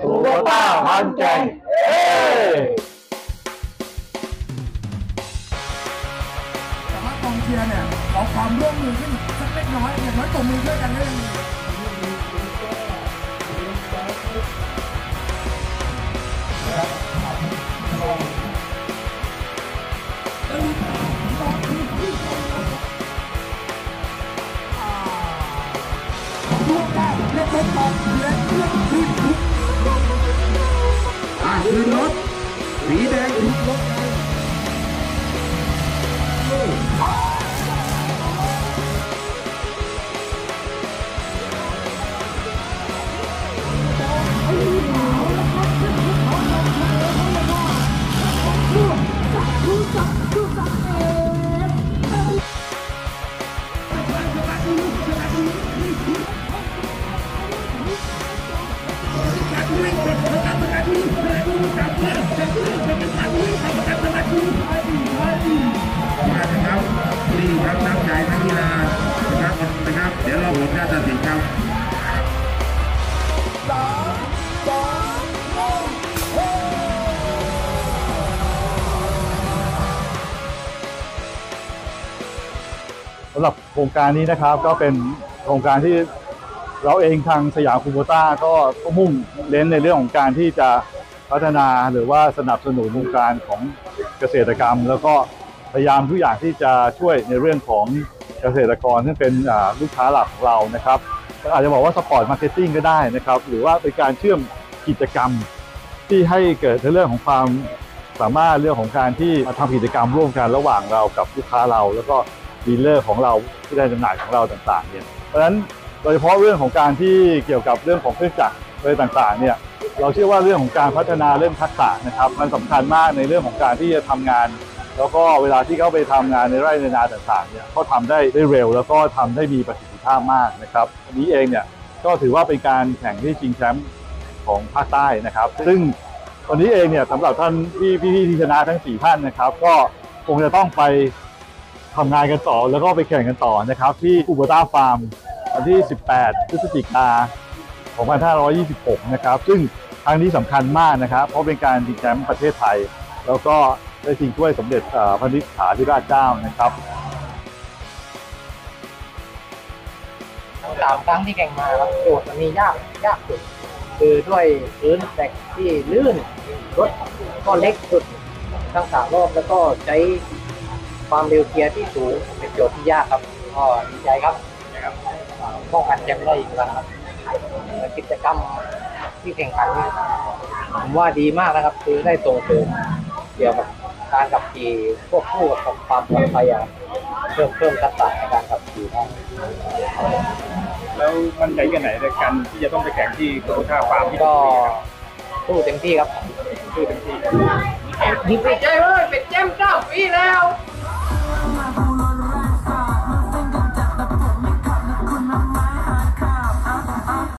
คูโบต้าพันแก่งแต่ว่ากองเชียร์เนี่ยขอความร่วมมือขึ้นสักเล็กน้อยอย่างน้อยตบมือช่วยกันได้ยังดีลูกแรกเล็กๆต่อและเลือกขึ้นขึ้นรถสีแดงขึ้นรถนี่ครับนักใหญ่นักกีฬานะครับเดี๋ยวเราโหวตการตัดสินครับสำหรับโครงการนี้นะครับก็เป็นโครงการที่เราเองทางสยามคูโบต้าก็มุ่งเน้นในเรื่องของการที่จะพัฒนาหรือว่าสนับสนุนวงการของเกษตรกรรมแล้วก็พยายามทุกอย่างที่จะช่วยในเรื่องของเกษตรกรซึ่งเป็นลูกค้าหลักของเรานะครับอาจจะบอกว่าสปอร์ตมาร์เก็ตติ้งก็ได้นะครับหรือว่าเป็นการเชื่อมกิจกรรมที่ให้เกิดในเรื่องของความสามารถเรื่องของการที่มาทำกิจกรรมร่วมกันระหว่างเรากับลูกค้าเราแล้วก็ดีลเลอร์ของเราที่ได้จำหน่ายของเราต่างๆเนี่ยเพราะฉะนั้นโดยเฉพาะเรื่องของการที่เกี่ยวกับเรื่องของเครื่องจักรอะไรต่างๆเนี่ยเราเชื่อว่าเรื่องของการพัฒนาเรื่องทักษะนะครับมันสำคัญมากในเรื่องของการที่จะทำงานแล้วก็เวลาที่เขาไปทำงานในไร่ในนาต่างๆเนี่ยเขาทำได้เร็วแล้วก็ทำได้มีประสิทธิภาพมากนะครับอันนี้เองเนี่ยก็ถือว่าเป็นการแข่งที่ชิงแชมป์ของภาคใต้นะครับซึ่งวันนี้เองเนี่ยสำหรับท่านพี่ที่ชนะทั้ง4ท่านนะครับก็คงจะต้องไปทำงานกันต่อแล้วก็ไปแข่งกันต่อนะครับที่คูโบต้าฟาร์มวันที่18 พฤศจิกายน 2526นะครับซึ่งครั้งนี้สำคัญมากนะครับเพราะเป็นการชิงแชมป์ประเทศไทยแล้วก็ได้ชิงถ้วยสมเด็จพระนิธิฐาธิราชเจ้านะครับ 3 ครั้งที่แข่งมาครับโจทย์มันมียากสุดคือด้วยพื้นแตกที่ลื่นรถก็เล็กสุดทั้ง3 รอบแล้วก็ใช้ความเร็วเกียร์ที่สูงเป็นโจทย์ที่ยากครับก็ดีใจครับป้องกันแชมป์ได้อีกครั้งครับกิจกรรมที่แข่งขันผมว่าดีมากนะครับคือได้ส่งเสริมเกี่ยวกับการขับขี่ควบคู่กับความปลอดภัยเพิ่มทักษะในการขับขี่ได้แล้วมันใจกันไหนในการที่จะต้องไปแข่งที่โคโบต้าฟาร์มที่ก็สู้เต็มที่ครับสู้เต็มที่ดีใจเลยเป็นแชมป์9 ปีแล้ว